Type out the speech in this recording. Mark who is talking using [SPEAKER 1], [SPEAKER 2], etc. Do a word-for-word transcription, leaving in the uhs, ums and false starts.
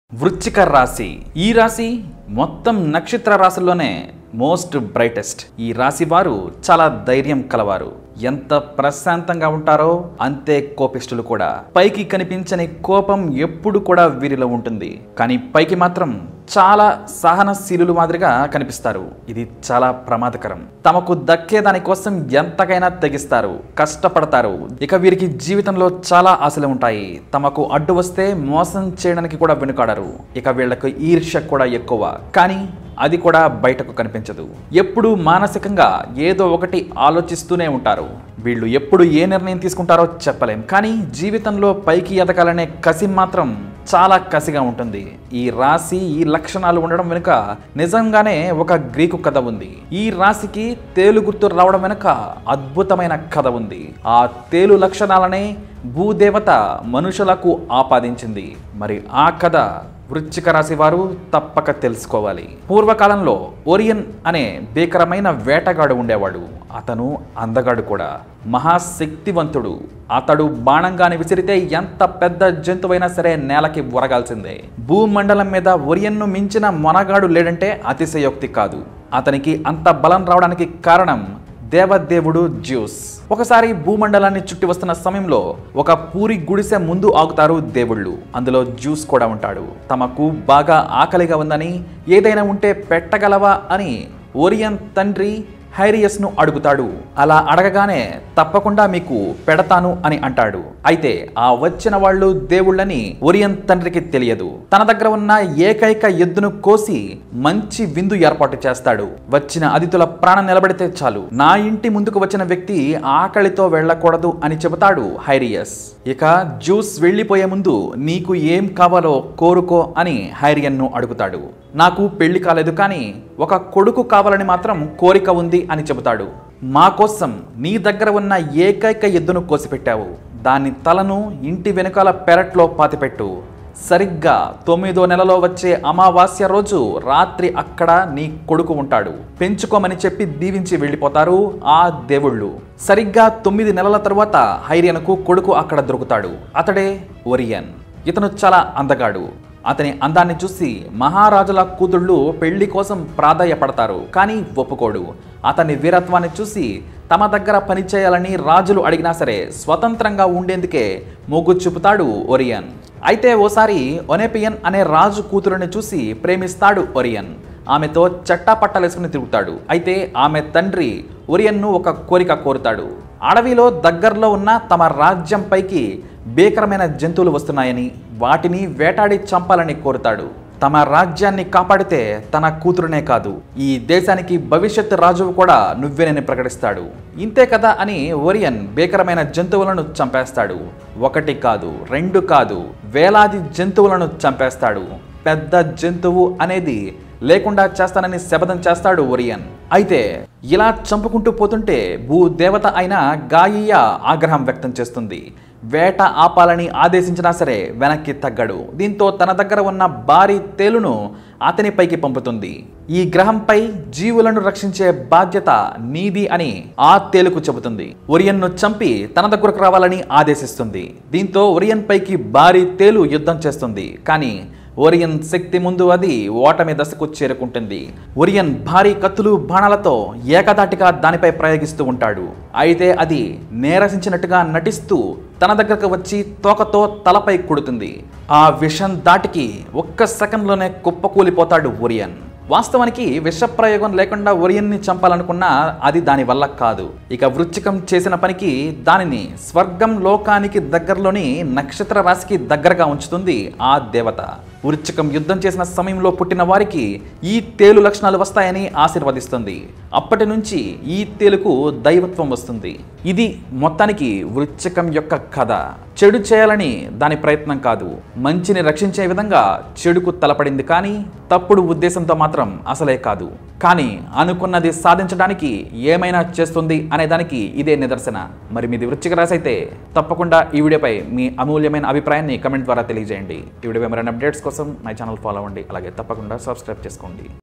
[SPEAKER 1] వృచ్చిక రాశి ఈ రాశి మొత్తం నక్షత్ర రాశుల్లోనే మోస్ట్ బ్రైటెస్ట్. ఈ రాశి వారు చాలా ధైర్యం కలవారు. ఎంత ప్రశాంతంగా ఉంటారో అంతే కోపిష్ఠులు కూడా. పైకి కనిపించని కోపం ఎప్పుడు కూడా వీరిలో ఉంటుంది, కానీ పైకి మాత్రం చాలా సహనశీలులు మాదిరిగా కనిపిస్తారు. ఇది చాలా ప్రమాదకరం. తమకు దక్కే దాని కోసం ఎంతకైనా తెగిస్తారు, కష్టపడతారు. ఇక వీరికి జీవితంలో చాలా ఆశలు ఉంటాయి. తమకు అడ్డు వస్తే మోసం చేయడానికి కూడా వెనుకాడరు. ఇక వీళ్లకు ఈర్ష్య కూడా ఎక్కువ, కానీ అది కూడా బయటకు కనిపించదు. ఎప్పుడు మానసికంగా ఏదో ఒకటి ఆలోచిస్తూనే ఉంటారు. వీళ్ళు ఎప్పుడు ఏ నిర్ణయం తీసుకుంటారో చెప్పలేం, కానీ జీవితంలో పైకి ఎదగాలనే కసి మాత్రం చాలా కసిగా ఉంటుంది. ఈ రాశి ఈ లక్షణాలు ఉండడం వెనుక నిజంగానే ఒక గ్రీకు కథ ఉంది. ఈ రాశికి తేలు గుర్తు రావడం వెనుక అద్భుతమైన కథ ఉంది. ఆ తేలు లక్షణాలనే భూదేవత మనుషులకు ఆపాదించింది. మరి ఆ కథ వృశ్చిక రాశి వారు తప్పక తెలుసుకోవాలి. పూర్వకాలంలో ఓరియన్ అనే భీకరమైన వేటగాడు ఉండేవాడు. అతను అందగాడు కూడా, మహాశక్తివంతుడు. అతడు బాణంగాని విసిరితే ఎంత పెద్ద జంతువైనా సరే నేలకి ఒరగాల్సిందే. భూమండలం మీద ఓరియన్ను మించిన మొనగాడు లేడంటే అతిశయోక్తి కాదు. అతనికి అంత బలం రావడానికి కారణం దేవదేవుడు జ్యూస్. ఒకసారి భూమండలాన్ని చుట్టి వస్తున్న సమయంలో ఒక పూరి గుడిసె ముందు ఆగుతారు దేవుళ్ళు. అందులో జ్యూస్ కూడా ఉంటాడు. తమకు బాగా ఆకలిగా ఉందని, ఏదైనా ఉంటే పెట్టగలవా అని ఓరియన్ తండ్రి హైరియస్ను అడుగుతాడు. అలా అడగగానే తప్పకుండా మీకు పెడతాను అని అంటాడు. అయితే ఆ వచ్చిన వాళ్ళు దేవుళ్ళని ఓరియన్ తండ్రికి తెలియదు. తన దగ్గర ఉన్న ఏకైక ఎద్దును కోసి మంచి విందు ఏర్పాటు చేస్తాడు. వచ్చిన అతిథుల ప్రాణం నిలబడితే చాలు, నా ఇంటి ముందుకు వచ్చిన వ్యక్తి ఆకలితో వెళ్ళకూడదు అని చెబుతాడు హైరియస్. ఇక జ్యూస్ వెళ్లిపోయే ముందు నీకు ఏం కావాలో కోరుకో అని హైరియన్ను అడుగుతాడు. నాకు పెళ్లి కాలేదు, కానీ ఒక కొడుకు కావాలని మాత్రం కోరిక ఉంది అని చెబుతాడు. మా కోసం నీ దగ్గర ఉన్న ఏకైక ఎద్దును కోసిపెట్టావు. దాని తలను ఇంటి వెనుకాల పెరట్లో పాతిపెట్టు. సరిగ్గా తొమ్మిదో నెలలో వచ్చే అమావాస్య రోజు రాత్రి అక్కడ నీ కొడుకు ఉంటాడు. పెంచుకోమని చెప్పి దీవించి వెళ్ళిపోతారు ఆ దేవుళ్ళు. సరిగ్గా తొమ్మిది నెలల తరువాత హైరియన్కు కొడుకు అక్కడ దొరుకుతాడు. అతడే ఓరియన్. ఇతను చాలా అందగాడు. అతని అందాన్ని చూసి మహారాజుల కూతుళ్ళు పెళ్లి కోసం ప్రాధాయపడతారు, కానీ ఒప్పుకోడు. అతని వీరత్వాన్ని చూసి తమ దగ్గర పనిచేయాలని రాజులు అడిగినా సరే స్వతంత్రంగా ఉండేందుకే మొగ్గు చూపుతాడు ఓరియన్. అయితే ఓసారి ఒనేపియన్ అనే రాజు కూతురుని చూసి ప్రేమిస్తాడు ఓరియన్. ఆమెతో చట్టాపట్టాలేసుకుని తిరుగుతాడు. అయితే ఆమె తండ్రి ఓరియన్ను ఒక కోరిక కోరుతాడు. అడవిలో దగ్గరలో ఉన్న తమ రాజ్యం పైకి భీకరమైన జంతువులు వస్తున్నాయని, వాటిని వేటాడి చంపాలని కోరుతాడు. తమ రాజ్యాన్ని కాపాడితే తన కూతురునే కాదు, ఈ దేశానికి భవిష్యత్తు రాజువు కూడా నువ్వేనని ప్రకటిస్తాడు. ఇంతే కదా అని ఓరియన్ భీకరమైన జంతువులను చంపేస్తాడు. ఒకటి కాదు, రెండు కాదు, వేలాది జంతువులను చంపేస్తాడు. పెద్ద జంతువు అనేది లేకుండా చేస్తానని శపథం చేస్తాడు ఓరియన్. అయితే ఇలా చంపుకుంటూ పోతుంటే భూదేవత అయిన గాయియ ఆగ్రహం వ్యక్తం చేస్తుంది. వేట ఆపాలని ఆదేశించినా సరే వెనక్కి తగ్గడు. దీంతో తన దగ్గర ఉన్న భారీ తేలును అతనిపైకి పంపుతుంది. ఈ గ్రహంపై జీవులను రక్షించే బాధ్యత నీది అని ఆ తేలుకు చెబుతుంది. ఓరియన్ను చంపి తన దగ్గరకు రావాలని ఆదేశిస్తుంది. దీంతో ఓరియన్ పైకి భారీ తేలు యుద్ధం చేస్తుంది, కానీ ఓరియన్ శక్తి ముందు అది ఓటమి దశకు చేరుకుంటుంది. ఓరియన్ భారీ కత్తులు బాణాలతో ఏకదాటిగా దానిపై ప్రయోగిస్తూ ఉంటాడు. అయితే అది నేరసించినట్టుగా నటిస్తూ తన దగ్గరకు వచ్చి తోకతో తలపై కొడుతుంది. ఆ విషం దాటికి ఒక్క సెకండ్లోనే కుప్పకూలిపోతాడు ఓరియన్. వాస్తవానికి విషప్రయోగం లేకుండా ఓరియన్ని చంపాలనుకున్నా అది దాని వల్ల కాదు. ఇక వృశ్చికం చేసిన పనికి దానిని స్వర్గం లోకానికి దగ్గరలోని నక్షత్ర రాశికి దగ్గరగా ఉంచుతుంది ఆ దేవత. వృశ్చికం యుద్ధం చేసిన సమయంలో పుట్టిన వారికి ఈ తేలు లక్షణాలు వస్తాయని ఆశీర్వదిస్తుంది. అప్పటి నుంచి ఈ తేలుకు దైవత్వం వస్తుంది. ఇది మొత్తానికి వృశ్చికం యొక్క కథ. చెడు చేయాలని దాని ప్రయత్నం కాదు, మంచిని రక్షించే విధంగా చెడుకు తలపడింది, కానీ తప్పుడు ఉద్దేశంతో మాత్రం అసలే కాదు. కానీ అనుకున్నది సాధించడానికి ఏమైనా చేస్తుంది అనే దానికి ఇదే నిదర్శన. మరి మీది వృశ్చిక రాశి అయితే తప్పకుండా ఈ వీడియోపై మీ అమూల్యమైన అభిప్రాయాన్ని కమెంట్ ద్వారా తెలియజేయండి. ఈ వీడియో మరిన్ని అప్డేట్స్ కోసం మై ఛానల్ ఫాలో అవ్వండి. అలాగే తప్పకుండా సబ్స్క్రైబ్ చేసుకోండి.